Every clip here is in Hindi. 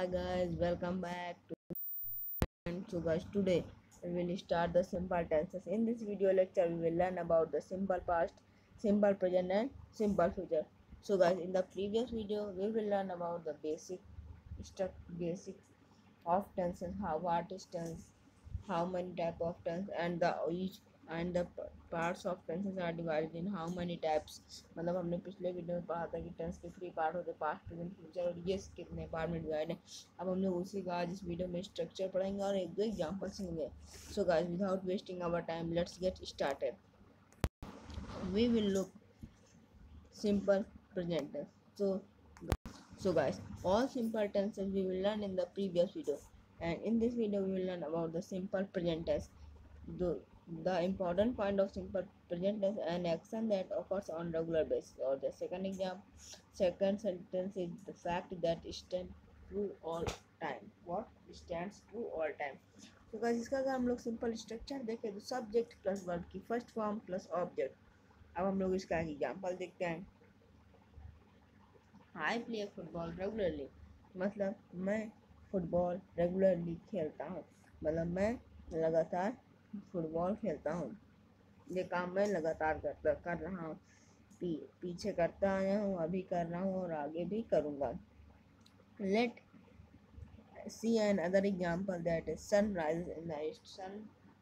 Hi guys, welcome back to today we will start the simple tenses. In this video lecture we will learn about the simple past, simple present and simple future. So guys, in the previous video we will learn about the basics of tenses, how what is tense, how many type of tense, and the each and the parts of tenses are divided in how many types. मतलब हमने पिछले वीडियो में पढ़ा था कि टेंस के 3 पार्ट होते हैं, पास्ट प्रेजेंट फ्यूचर, और ये कितने पार्ट में डिवाइड है। अब हम लोग उसी का आज इस वीडियो में स्ट्रक्चर पढ़ेंगे और एक दो एग्जांपल सुनेंगे। So guys, without wasting our time, let's get started. We will look simple present tense. So guys, all simple tenses we will learn in the previous video, and in this video we will learn about the simple present tense. The, the important point of simple present tense: an action that occurs on regular basis. Or the second sentence is the fact that stands true all time. What stands true all time? तो guys, इसका अगर हम लोग सिंपल स्ट्रक्चर देखें तो सब्जेक्ट प्लस वर्ब की फर्स्ट फॉर्म प्लस ऑब्जेक्ट। अब हम लोग इसका एग्जाम्पल देखते हैं। आई प्ले फुटबॉल रेगुलरली, मतलब मैं फुटबॉल रेगुलरली खेलता हूँ, मतलब मैं लगातार फुटबॉल खेलता हूँ। ये काम मैं लगातार कर रहा हूँ, पीछे करता आया हूँ, अभी कर रहा हूँ और आगे भी करूँगा। Let see another example that is sun rises in the east. Sun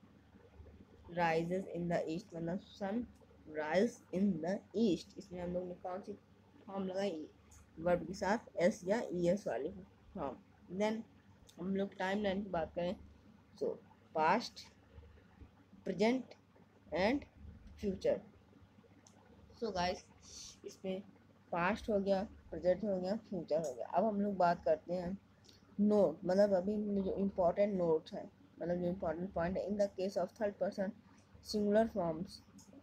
rises in the east मतलब sun rise in the east. इसमें हम लोग ने कौन सी फॉर्म लगाई? वर्ब के साथ एस या ई एस वाली फॉर्म। देन हम लोग टाइम लाइन की बात करें, so past, present and future. So guys, इसमें पास्ट हो गया, प्रेजेंट हो गया, फ्यूचर हो गया। अब हम लोग बात करते हैं नोट, मतलब अभी जो इम्पोर्टेंट नोट्स है, मतलब जो इम्पोर्टेंट पॉइंट है। In the case of third person singular forms,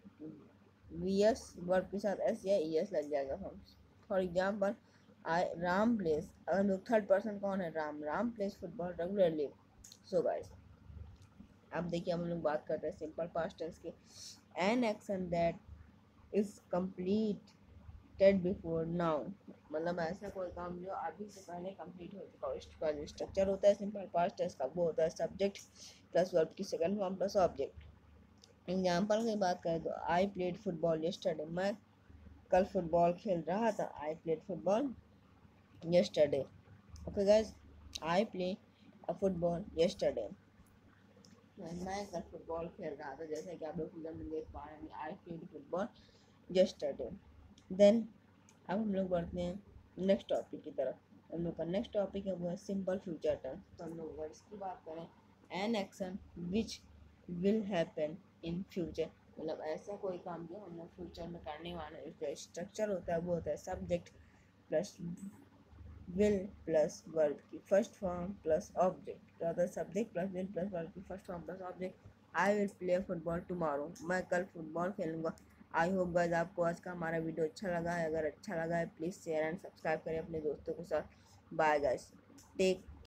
V S verb के साथ एस या ई एस लग जाएगा forms. For example, Ram plays, अगर लोग थर्ड पर्सन कौन है? Ram plays football regularly. So guys, अब देखिए हम लोग बात करते हैं सिंपल पास्ट टेंस के। An action that is completed before now, मतलब ऐसा कोई काम जो अभी से पहले कंप्लीट हो चुका हो। इसका जो स्ट्रक्चर होता है सिंपल पास्ट टेंस का, वो होता है सब्जेक्ट प्लस वर्ब की second form plus object. Example की बात करें तो आई प्लेड फुटबॉल यस्टरडे, मैं कल फुटबॉल खेल रहा था। I played football yesterday. Okay guys, I play a football yesterday. मैं कल फुटबॉल खेल रहा था, जैसे कि आप लोग फिल्म में देख पा रहे हैं। I played football yesterday. Then अब हम लोग बढ़ते हैं नेक्स्ट टॉपिक की तरफ। हम लोग का नेक्स्ट टॉपिक है वो है सिंपल फ्यूचर टेंस। तो हम लोग अगर इसकी बात करें, an action which will happen in future, मतलब ऐसा कोई काम जो हम लोग फ्यूचर में करने वाले हैं। जो स्ट्रक्चर होता है वो होता है subject plus will plus verb की first form plus object. Other subject plus will plus verb की first form plus object. I will play football tomorrow, मैं कल फुटबॉल खेलूंगा। आई होप गाइस आपको आज का हमारा वीडियो अच्छा लगा है। अगर अच्छा लगा है प्लीज़ शेयर एंड सब्सक्राइब करें अपने दोस्तों के साथ। Bye guys, take